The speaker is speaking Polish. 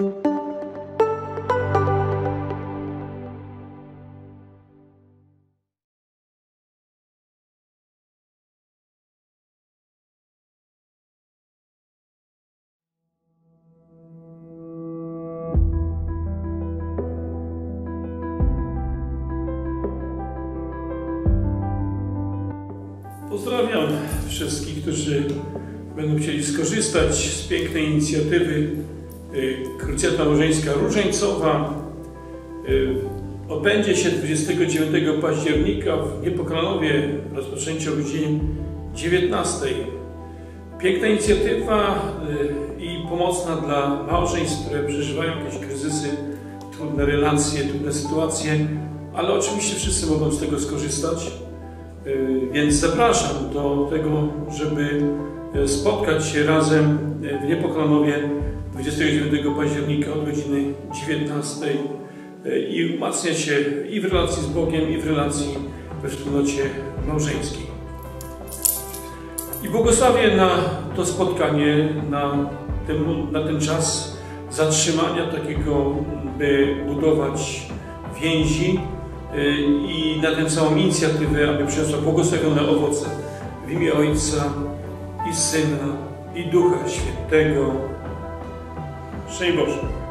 Pozdrawiam wszystkich, którzy będą chcieli skorzystać z pięknej inicjatywy Krucjata Małżeńska Różańcowa. Odbędzie się 29 października w Niepokalanowie, rozpoczęcie o godzinie 19. Piękna inicjatywa i pomocna dla małżeństw, które przeżywają jakieś kryzysy, trudne relacje, trudne sytuacje, ale oczywiście wszyscy mogą z tego skorzystać. Więc zapraszam do tego, żeby spotkać się razem w Niepokalanowie 29 października od godziny 19 i umacniać się i w relacji z Bogiem, i w relacji we wspólnocie małżeńskiej. I błogosławię na to spotkanie, na ten czas zatrzymania takiego, by budować więzi, i na tę całą inicjatywę, aby przyniosła błogosławione owoce w imię Ojca i Syna i Ducha Świętego. Szczęść Boże.